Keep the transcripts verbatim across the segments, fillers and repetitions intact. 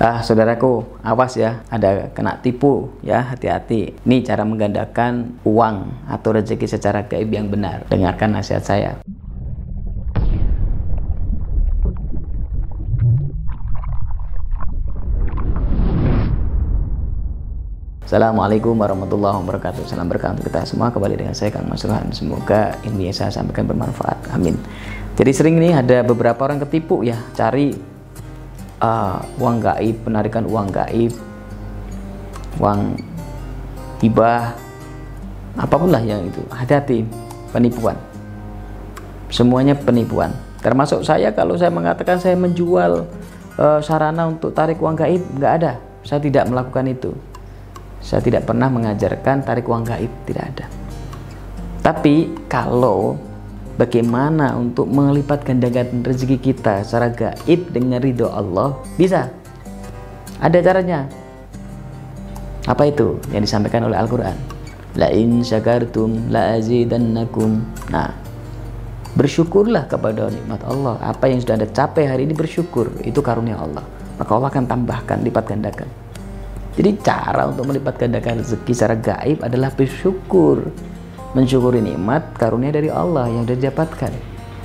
Ah, saudaraku, awas ya, ada kena tipu ya, hati-hati. Ini cara menggandakan uang atau rezeki secara gaib yang benar. Dengarkan nasihat saya. Assalamualaikum warahmatullahi wabarakatuh. Salam berkah untuk kita semua. Kembali dengan saya Kang Mas Rohan. Semoga ilmu yang saya sampaikan bermanfaat. Amin. Jadi sering nih ada beberapa orang ketipu ya, cari Uh, uang gaib, penarikan uang gaib, uang hibah, apapun lah yang itu. Hati-hati, penipuan. Semuanya penipuan. Termasuk saya, kalau saya mengatakan saya menjual uh, sarana untuk tarik uang gaib, nggak ada. Saya tidak melakukan itu. Saya tidak pernah mengajarkan tarik uang gaib, tidak ada. Tapi kalau bagaimana untuk melipat gandakan rezeki kita secara gaib dengan ridho Allah, bisa. Ada caranya. Apa itu? Yang disampaikan oleh Al-Quran. La in syakartum la azidannakum. Nah, bersyukurlah kepada nikmat Allah. Apa yang sudah Anda capai hari ini, bersyukur. Itu karunia Allah. Maka Allah akan tambahkan, lipat gandakan. Jadi cara untuk melipat gandakan rezeki secara gaib adalah bersyukur. Mensyukuri nikmat karunia dari Allah yang sudah didapatkan.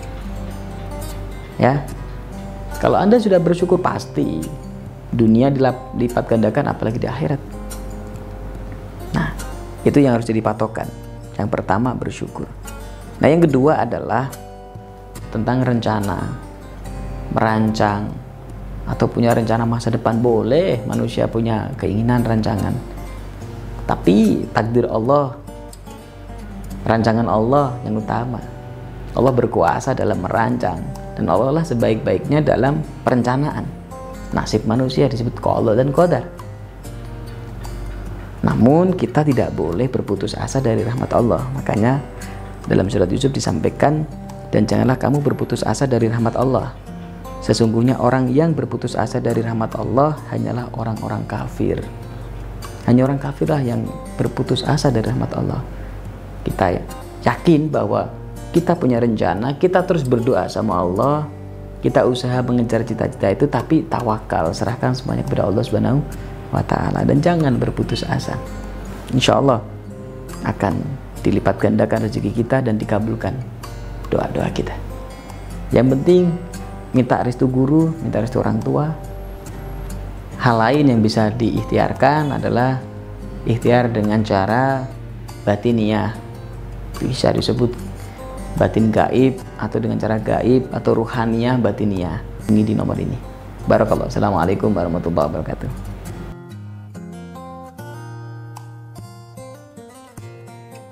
Ya, kalau Anda sudah bersyukur, pasti dunia dilipat gandakan, apalagi di akhirat. Nah, itu yang harus jadi patokan. Yang pertama, bersyukur. Nah, yang kedua adalah tentang rencana, merancang atau punya rencana masa depan. Boleh manusia punya keinginan, rancangan, tapi takdir Allah, rancangan Allah yang utama. Allah berkuasa dalam merancang, dan Allah lah sebaik-baiknya dalam perencanaan. Nasib manusia disebut qada dan qadar. Namun kita tidak boleh berputus asa dari rahmat Allah. Makanya dalam surat Yusuf disampaikan, dan janganlah kamu berputus asa dari rahmat Allah. Sesungguhnya orang yang berputus asa dari rahmat Allah hanyalah orang-orang kafir. Hanya orang kafir lah yang berputus asa dari rahmat Allah. Kita yakin bahwa kita punya rencana, kita terus berdoa sama Allah, kita usaha mengejar cita-cita itu, tapi tawakal, serahkan semuanya kepada Allah Subhanahu wa Ta'ala, dan jangan berputus asa. Insya Allah akan dilipat gandakan rezeki kita dan dikabulkan doa-doa kita. Yang penting minta restu guru, minta restu orang tua. Hal lain yang bisa diikhtiarkan adalah ikhtiar dengan cara batiniyah. Bisa disebut batin gaib, atau dengan cara gaib, atau ruhaniyah batiniyah. Ini di nomor ini. Barakallahu. Assalamualaikum warahmatullahi wabarakatuh.